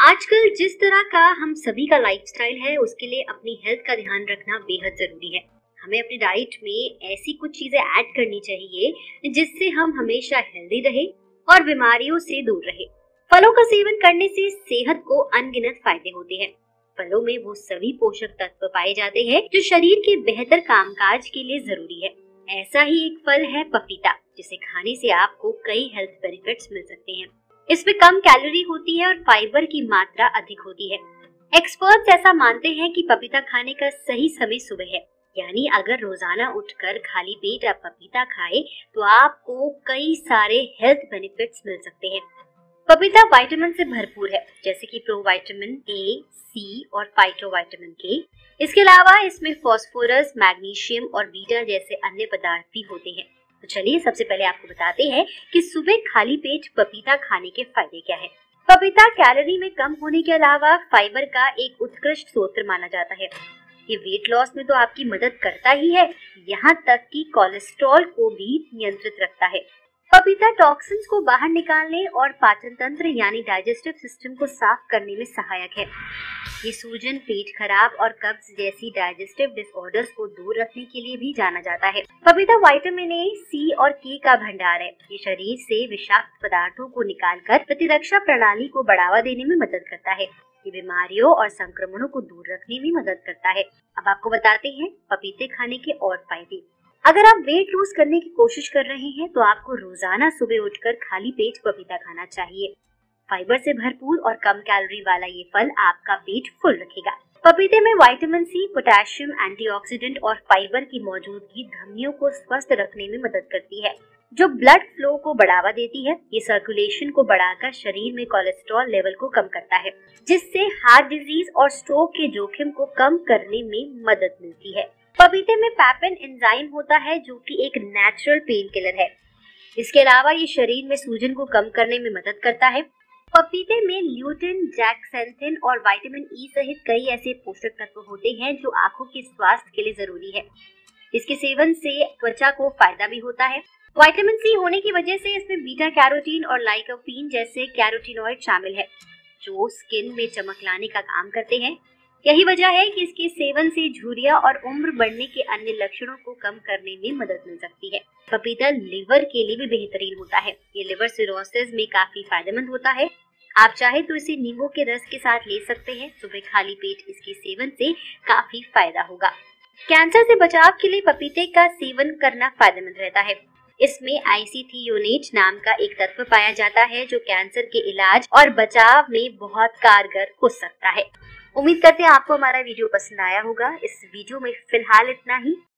आजकल जिस तरह का हम सभी का लाइफस्टाइल है उसके लिए अपनी हेल्थ का ध्यान रखना बेहद जरूरी है। हमें अपनी डाइट में ऐसी कुछ चीजें ऐड करनी चाहिए जिससे हम हमेशा हेल्दी रहे और बीमारियों से दूर रहे। फलों का सेवन करने से सेहत को अनगिनत फायदे होते हैं। फलों में वो सभी पोषक तत्व पाए जाते हैं जो शरीर के बेहतर कामकाज के लिए जरूरी है। ऐसा ही एक फल है पपीता, जिसे खाने से आपको कई हेल्थ बेनिफिट्स मिल सकते हैं। इसमें कम कैलोरी होती है और फाइबर की मात्रा अधिक होती है। एक्सपर्ट्स ऐसा मानते हैं कि पपीता खाने का सही समय सुबह है, यानी अगर रोजाना उठकर खाली पेट आप पपीता खाएं तो आपको कई सारे हेल्थ बेनिफिट्स मिल सकते हैं। पपीता विटामिन से भरपूर है, जैसे कि प्रोविटामिन ए, सी और फाइटोविटामिन के। इसके अलावा इसमें फास्फोरस, मैग्नीशियम और बीटा जैसे अन्य पदार्थ भी होते हैं। तो चलिए सबसे पहले आपको बताते हैं कि सुबह खाली पेट पपीता खाने के फायदे क्या है। पपीता कैलोरी में कम होने के अलावा फाइबर का एक उत्कृष्ट स्रोत माना जाता है। ये वेट लॉस में तो आपकी मदद करता ही है, यहाँ तक कि कोलेस्ट्रॉल को भी नियंत्रित रखता है। पपीता टॉक्सिन्स को बाहर निकालने और पाचन तंत्र यानी डाइजेस्टिव सिस्टम को साफ करने में सहायक है। ये सूजन, पेट खराब और कब्ज जैसी डाइजेस्टिव डिसऑर्डर्स को दूर रखने के लिए भी जाना जाता है। पपीता विटामिन ए, सी और के का भंडार है। ये शरीर से विषाक्त पदार्थों को निकालकर प्रतिरक्षा प्रणाली को बढ़ावा देने में मदद करता है। ये बीमारियों और संक्रमणों को दूर रखने में मदद करता है। अब आपको बताते हैं पपीते खाने के और फायदे। अगर आप वेट लूज करने की कोशिश कर रहे हैं तो आपको रोजाना सुबह उठकर खाली पेट पपीता खाना चाहिए। फाइबर से भरपूर और कम कैलोरी वाला ये फल आपका पेट फुल रखेगा। पपीते में विटामिन सी, पोटेशियम, एंटीऑक्सीडेंट और फाइबर की मौजूदगी धमनियों को स्वस्थ रखने में मदद करती है, जो ब्लड फ्लो को बढ़ावा देती है। ये सर्कुलेशन को बढ़ाकर शरीर में कोलेस्ट्रॉल लेवल को कम करता है, जिससे हार्ट डिजीज और स्ट्रोक के जोखिम को कम करने में मदद मिलती है। पपीते में पैपेन एंजाइम होता है, जो कि एक नेचुरल पेन किलर है। इसके अलावा ये शरीर में सूजन को कम करने में मदद करता है। पपीते में ल्यूटिन, जैक्सेंथिन और विटामिन ई सहित कई ऐसे पोषक तत्व होते हैं जो आंखों के स्वास्थ्य के लिए जरूरी है। इसके सेवन से त्वचा को फायदा भी होता है। विटामिन सी होने की वजह से इसमें बीटा कैरोटीन और लाइकोपीन जैसे कैरोटीनॉइड शामिल है, जो स्किन में चमक लाने का काम करते हैं। यही वजह है कि इसके सेवन से झुर्रियां और उम्र बढ़ने के अन्य लक्षणों को कम करने में मदद मिल सकती है। पपीता लिवर के लिए भी बेहतरीन होता है। ये लिवर सिरोसिस में काफी फायदेमंद होता है। आप चाहे तो इसे नींबू के रस के साथ ले सकते हैं। सुबह खाली पेट इसके सेवन से काफी फायदा होगा। कैंसर से बचाव के लिए पपीते का सेवन करना फायदेमंद रहता है। इसमें आइसिथियोनेट नाम का एक तत्व पाया जाता है, जो कैंसर के इलाज और बचाव में बहुत कारगर हो सकता है। उम्मीद करते हैं आपको हमारा वीडियो पसंद आया होगा। इस वीडियो में फिलहाल इतना ही।